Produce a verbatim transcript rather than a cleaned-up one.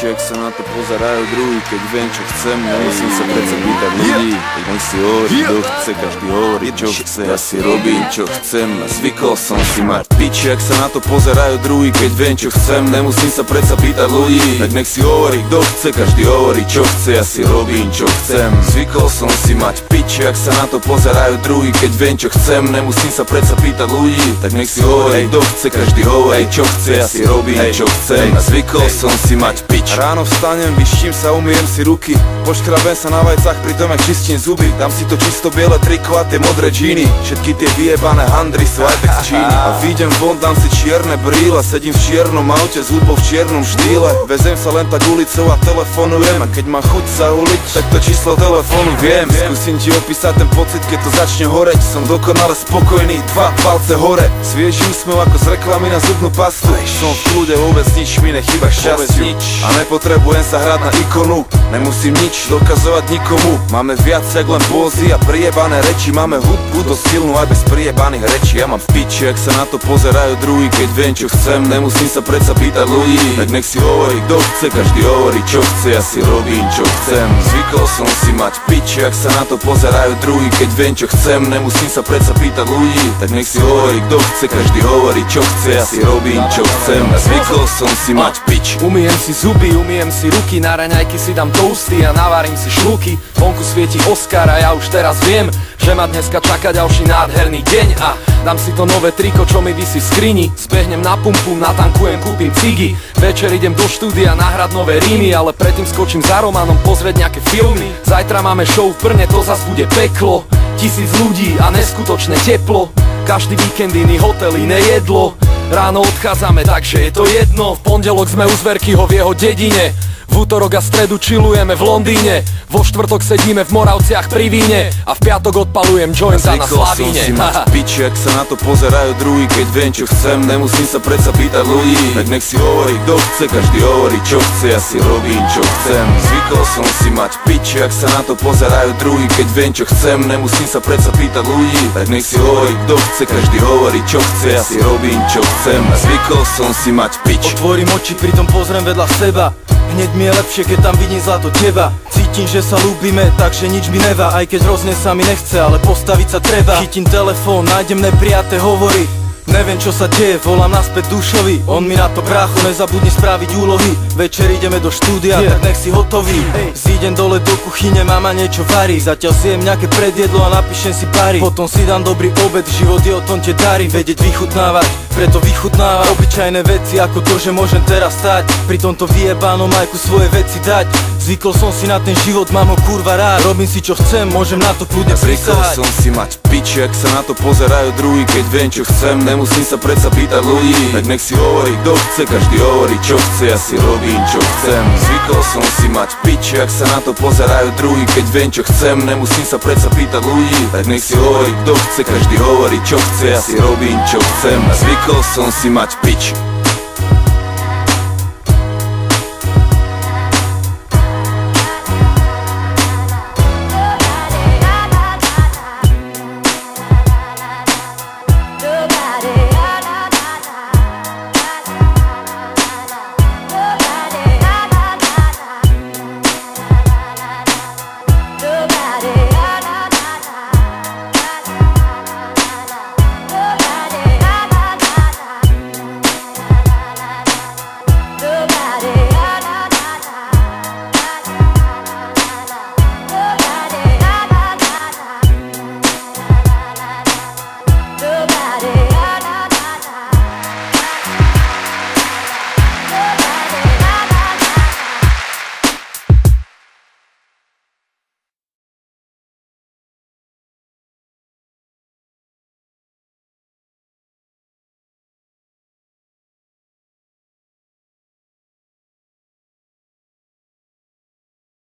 piči, ak sa na to pozerajú druhý. Keď viem, čo chcem, nemusím sa predsa pýtať ľudí. Keď nech si hovorí, kto chce, každý hovorí, čo chce. Ja si robím, čo chcem, a zvykol som si mať piči, ak sa na to pozerajú druhý. Keď viem, čo chcem, nemusím sa predsa pýtať ľudí. Tak nech si hovorí, kto chce, každý hovorí, čo chce. Ja si robím, čo chcem, zvykol som si mať piči, ak sa na to pozerajú druhý. Keď viem, čo chcem, nemusím sa predsa pýtať ľudí. Tak nech si hovorí, kto chce, každý hovorí, čo chce. Ja si robím, čo chcem, a zvykol som si mať pič. Ráno vstanem, vyštím sa, umyjem si ruky, poškrabem sa na vajcach, pritom jak čistím zuby. Dám si to čisto biele triko a tie modré džíny. Všetky tie vyjebané handry sú aj tak z Číny. A vyjdem von, dám si čierne brýle, sedím v čiernom aute s hudbou v čiernom štýle. Vezem sa len tak ulicou a telefonujem, a keď má chuť sa uliť, tak to číslo telefónu viem. Skúsim ti opísať ten pocit, keď to začne horeť. Som dokonale spokojný, dva palce hore, svieži úsmev ako z reklamy na zubnú pastu. Som v kľude, vôbec nič mi nechýba šťastiu, a nepotrebujem sa hrať na ikonu. Nemusím nič dokazovať nikomu. Máme viac jak len pózy a priebané reči. Máme hudbu dosť silnú aj bez priebaných rečí. Ja mám v piči, ak sa na to pozerajú druhý. Keď viem, čo chcem, nemusím sa predsa pýtať ľudí. Tak nech si hovorí, kto chce, každý hovorí, čo chce. Ja si robím, čo chcem, zvykol som si mať piči, ak sa na to pozerajú druhý. Keď viem, čo chcem, nemusím sa predsa pýtať ľudí. Tak nech si hovorí, kto chce, každý hovorí, čo chce. Ja si robím, čo chcem, a zvykol som si mať pič. Umyjem si zuby, umyjem si ruky, na raňajky si dám toasty a navarím si šľuky. Vonku svieti Oscar a ja už teraz viem, že ma dneska čaká ďalší nádherný deň. A dám si to nové triko, čo mi visí v skrini. Zbehnem na pumpu, natankujem, kúpim cigy. Večer idem do štúdia nahrať nové rímy, ale predtým skočím za Romanom pozrieť nejaké filmy. Zajtra máme show v Brne, to zas bude peklo. Tisíc ľudí a neskutočné teplo. Každý víkend iný hotel, iné jedlo. Ráno odchádzame, takže je to jedno. V pondelok sme u Zverkyho v jeho dedine. V útorok a stredu chillujeme v Londýne. Vo štvrtok sedíme v Moravciach pri víne. A v piatok odpalujem jointa na Slavíne. Zvykol som si mať piči, ak sa na to pozerajú druhý. Keď viem, čo chcem, nemusím sa predsa pýtať ľudí. Tak nech si hovorí, kto chce, každý hovorí, čo chce. Ja si robím, čo chcem, zvykol som si mať piči, ak sa na to pozerajú druhý. Keď viem, čo chcem, nemusím sa predsa pýtať ľudí. Tak nech si hovorí, kto chce, každý hovorí, čo chce. Ja si robím, čo chcem, a zvykol som si mať pič. Otvorím oči, pritom pozriem vedľa seba. Hneď mi je lepšie, keď tam vidím zlato teba. Cítim, že sa ľúbime, takže nič mi nevá. Aj keď hrozne sa mi nechce, ale postaviť sa treba. Chytím telefón, nájdem neprijaté hovory. Neviem, čo sa deje, volám naspäť Dušovi. On mi na to, brácho, nezabudni spraviť úlohy. Večer ideme do štúdia, yeah. Tak nech si hotový. Zídem dole do kuchyne, mama niečo varí. Zatiaľ si jem nejaké predjedlo a napíšem si pary. Potom si dám dobrý obed, život je o tom tie dary. Vedieť vychutnávať, preto vychutnávam obyčajné veci, ako to, že môžem teraz stať. Pri tomto vyjebánom majku svoje veci dať. Zvykol som si na ten život, mám ho kurva rád. Robím si čo chcem, môžem na to kľudne prisahať. Zvykol som si mať piči, ak sa na to pozerajú druhý. Keď viem, čo chcem, nemusím sa predsa pýtať ľudí. Tak nech si hovorí, kto chce, každý hovorí, čo chce. Ja si robím, čo chcem, zvykol som si mať piči, ak sa na to pozerajú druhý. Keď viem, čo chcem, nemusím sa predsa pýtať ľudí. Tak nech si hovorí, kto chce, každý hovorí, čo chce. Ja si robím, čo chcem, a zvykol som si mať pič.